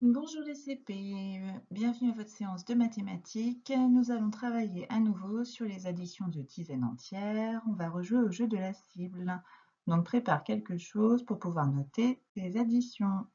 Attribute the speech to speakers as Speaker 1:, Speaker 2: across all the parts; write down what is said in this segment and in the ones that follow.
Speaker 1: Bonjour les CP, bienvenue à votre séance de mathématiques. Nous allons travailler à nouveau sur les additions de dizaines entières. On va rejouer au jeu de la cible. Donc prépare quelque chose pour pouvoir noter tes additions.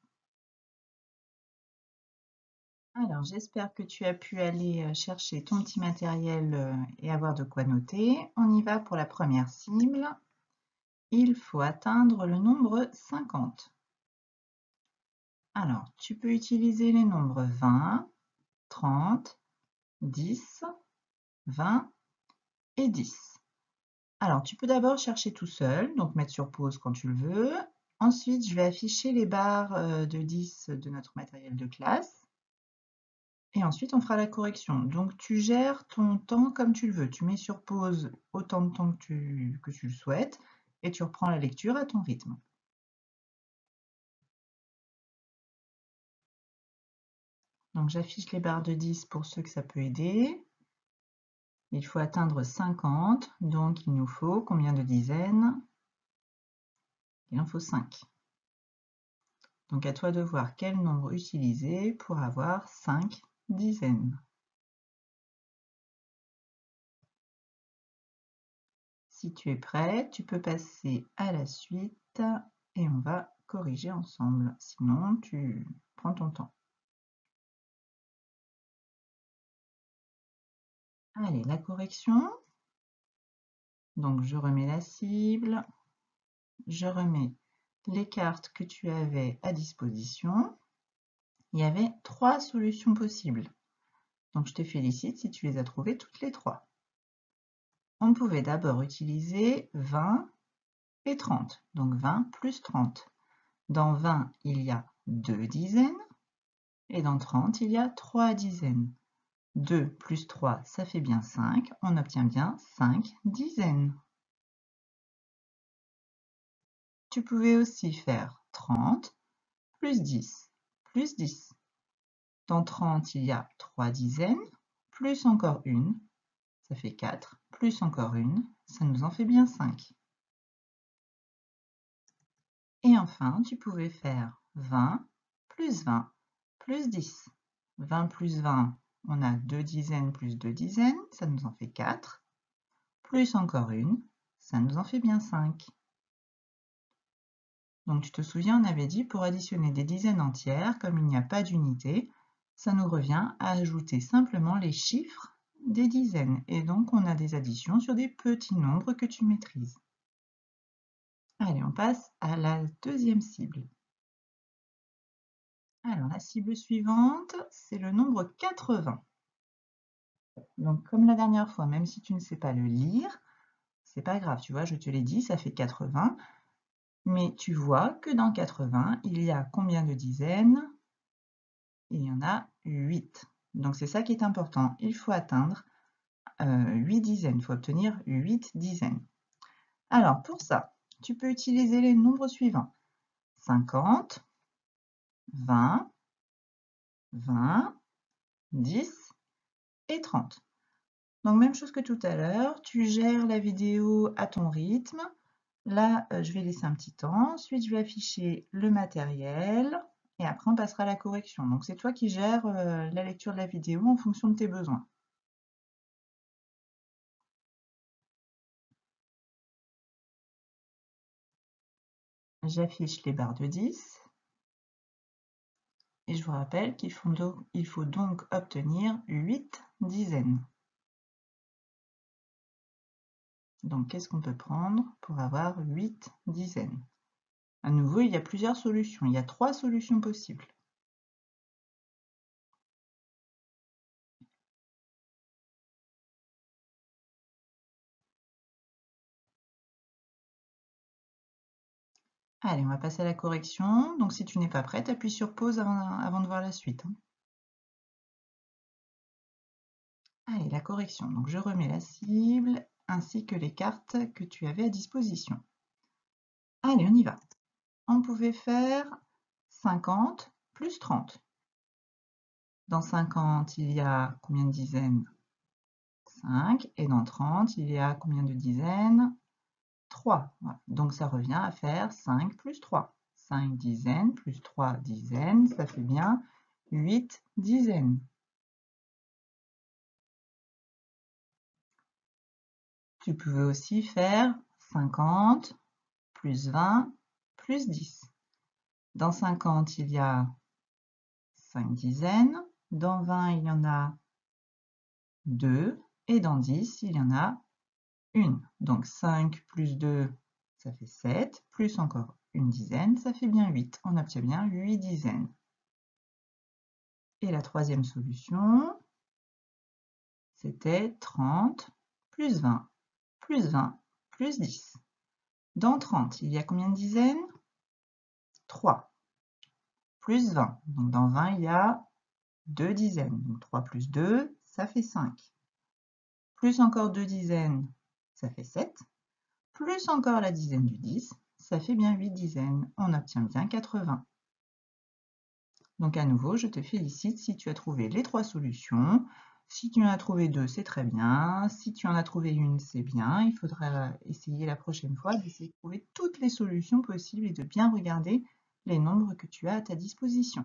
Speaker 1: Alors j'espère que tu as pu aller chercher ton petit matériel et avoir de quoi noter. On y va pour la première cible. Il faut atteindre le nombre 50. Alors, tu peux utiliser les nombres 20, 30, 10, 20 et 10. Alors, tu peux d'abord chercher tout seul, donc mettre sur pause quand tu le veux. Ensuite, je vais afficher les barres de 10 de notre matériel de classe. Et ensuite, on fera la correction. Donc, tu gères ton temps comme tu le veux. Tu mets sur pause autant de temps que tu le souhaites et tu reprends la lecture à ton rythme. Donc, j'affiche les barres de 10 pour ceux que ça peut aider. Il faut atteindre 50, donc il nous faut combien de dizaines? Il en faut 5. Donc à toi de voir quel nombre utiliser pour avoir 5 dizaines. Si tu es prêt, tu peux passer à la suite et on va corriger ensemble. Sinon, tu prends ton temps. Allez, la correction. Donc je remets la cible, je remets les cartes que tu avais à disposition. Il y avait 3 solutions possibles. Donc je te félicite si tu les as trouvées toutes les 3. On pouvait d'abord utiliser 20 et 30, donc 20 plus 30. Dans 20, il y a 2 dizaines, et dans 30, il y a 3 dizaines. 2 plus 3, ça fait bien 5, on obtient bien 5 dizaines. Tu pouvais aussi faire 30 plus 10 plus 10. Dans 30, il y a 3 dizaines, plus encore une, ça fait 4, plus encore une, ça nous en fait bien 5. Et enfin, tu pouvais faire 20 plus 20 plus 10. 20 plus 20, on a 2 dizaines plus 2 dizaines, ça nous en fait 4. Plus encore une, ça nous en fait bien 5. Donc tu te souviens, on avait dit pour additionner des dizaines entières, comme il n'y a pas d'unité, ça nous revient à ajouter simplement les chiffres des dizaines. Et donc on a des additions sur des petits nombres que tu maîtrises. Allez, on passe à la deuxième cible. Alors, la cible suivante, c'est le nombre 80. Donc, comme la dernière fois, même si tu ne sais pas le lire, c'est pas grave, tu vois, je te l'ai dit, ça fait 80. Mais tu vois que dans 80, il y a combien de dizaines? Il y en a 8. Donc, c'est ça qui est important. Il faut atteindre 8 dizaines. Il faut obtenir 8 dizaines. Alors, pour ça, tu peux utiliser les nombres suivants. 50, 20, 20, 10 et 30. Donc, même chose que tout à l'heure, tu gères la vidéo à ton rythme. Là, je vais laisser un petit temps. Ensuite, je vais afficher le matériel. Et après, on passera à la correction. Donc, c'est toi qui gères la lecture de la vidéo en fonction de tes besoins. J'affiche les barres de 10. Et je vous rappelle qu'il faut donc obtenir 8 dizaines. Donc, qu'est-ce qu'on peut prendre pour avoir 8 dizaines? À nouveau, il y a plusieurs solutions. Il y a 3 solutions possibles. Allez, on va passer à la correction. Donc, si tu n'es pas prête, appuie sur pause avant de voir la suite. Allez, la correction. Donc, je remets la cible ainsi que les cartes que tu avais à disposition. Allez, on y va. On pouvait faire 50 plus 30. Dans 50, il y a combien de dizaines? 5. Et dans 30, il y a combien de dizaines? 3. Voilà. Donc, ça revient à faire 5 plus 3. 5 dizaines plus 3 dizaines, ça fait bien 8 dizaines. Tu pouvais aussi faire 50 plus 20 plus 10. Dans 50, il y a 5 dizaines. Dans 20, il y en a 2. Et dans 10, il y en a 1. Donc 5 plus 2, ça fait 7. Plus encore une dizaine, ça fait bien 8. On obtient bien 8 dizaines. Et la troisième solution, c'était 30 plus 20 plus 20 plus 10. Dans 30, il y a combien de dizaines? 3. Plus 20. Donc dans 20, il y a 2 dizaines. Donc 3 plus 2, ça fait 5. Plus encore 2 dizaines, ça fait 7. Plus encore la dizaine du 10, ça fait bien 8 dizaines. On obtient bien 80. Donc à nouveau, je te félicite si tu as trouvé les 3 solutions. Si tu en as trouvé 2, c'est très bien. Si tu en as trouvé une, c'est bien. Il faudra essayer la prochaine fois d'essayer de trouver toutes les solutions possibles et de bien regarder les nombres que tu as à ta disposition.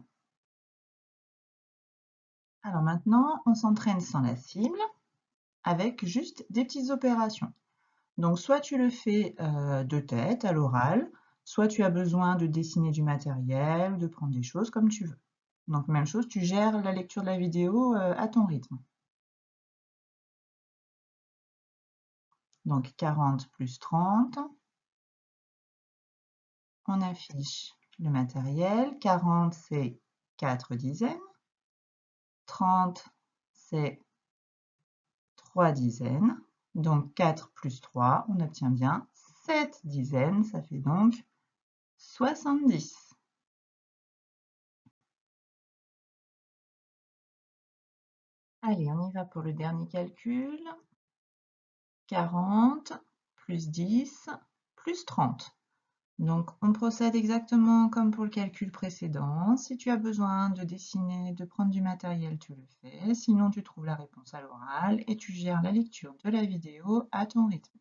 Speaker 1: Alors maintenant, on s'entraîne sans la cible avec juste des petites opérations. Donc soit tu le fais de tête, à l'oral, soit tu as besoin de dessiner du matériel, de prendre des choses comme tu veux. Donc même chose, tu gères la lecture de la vidéo à ton rythme. Donc 40 plus 30. On affiche le matériel. 40, c'est 4 dizaines. 30, c'est 3 dizaines. Donc 4 plus 3, on obtient bien 7 dizaines. Ça fait donc 70. Allez, on y va pour le dernier calcul. 40 plus 10 plus 30. Donc, on procède exactement comme pour le calcul précédent. Si tu as besoin de dessiner, de prendre du matériel, tu le fais. Sinon, tu trouves la réponse à l'oral et tu gères la lecture de la vidéo à ton rythme.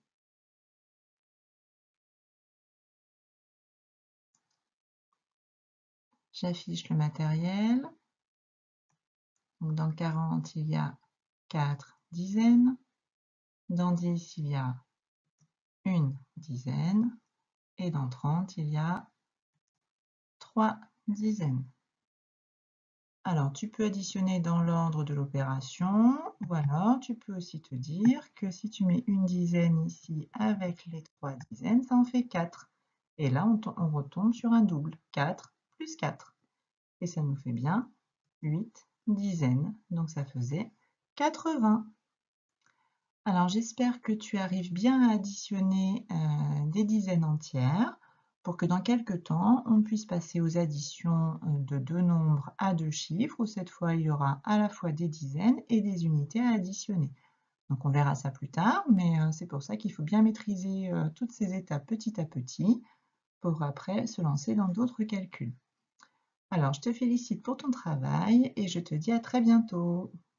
Speaker 1: J'affiche le matériel. Donc, dans 40, il y a 4 dizaines. Dans 10, il y a une dizaine. Et dans 30, il y a 3 dizaines. Alors, tu peux additionner dans l'ordre de l'opération, ou alors tu peux aussi te dire que si tu mets une dizaine ici avec les 3 dizaines, ça en fait 4. Et là, on retombe sur un double, 4 plus 4. Et ça nous fait bien 8 dizaines, donc ça faisait 80. Alors, j'espère que tu arrives bien à additionner des dizaines entières pour que dans quelques temps, on puisse passer aux additions de deux nombres à deux chiffres, où cette fois, il y aura à la fois des dizaines et des unités à additionner. Donc, on verra ça plus tard, mais c'est pour ça qu'il faut bien maîtriser toutes ces étapes petit à petit pour après se lancer dans d'autres calculs. Alors, je te félicite pour ton travail et je te dis à très bientôt.